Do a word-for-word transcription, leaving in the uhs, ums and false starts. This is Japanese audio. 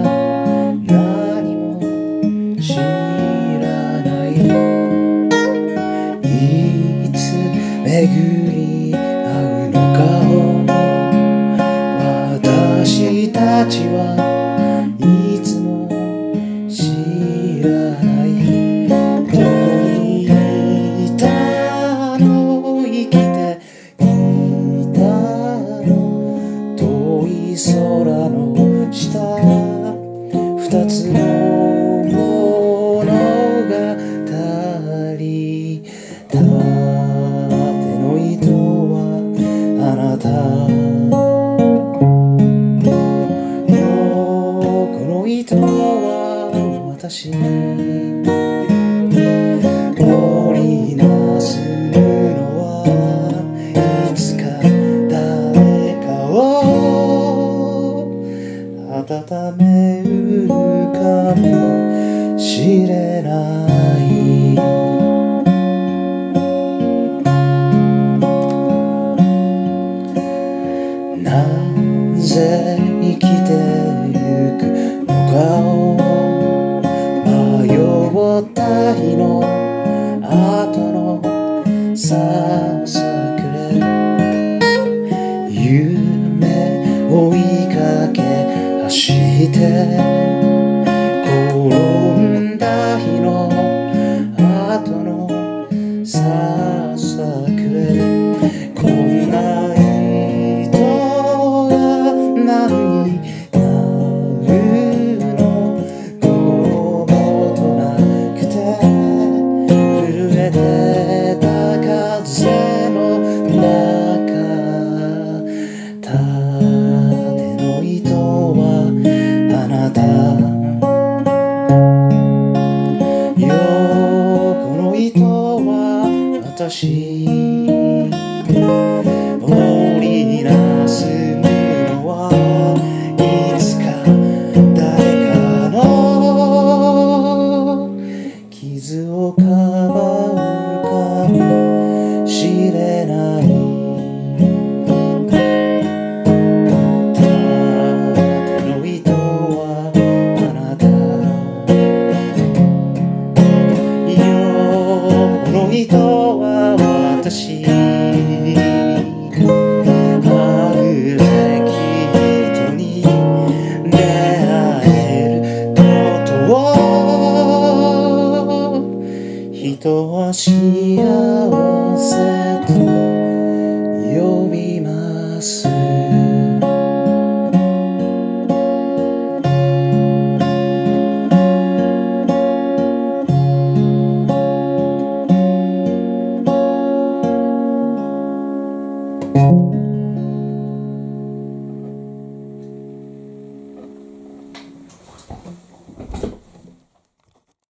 何も知らない。いつ巡り合うのかを私たちはいつも知らない。どこにいたの、生きていたの、遠い空の下、二つの物語。縦の糸はあなた、横の糸は私。織りなす布はいつか誰かを温めるかもしれない。なぜ生きてゆくのかを迷った日の後のささくれ、夢追いかけ走って転んだ日の後のささくれ、こんな糸が何になるの、心もとなくて震えてた風の中、縦の糸はあなた、横の糸は私。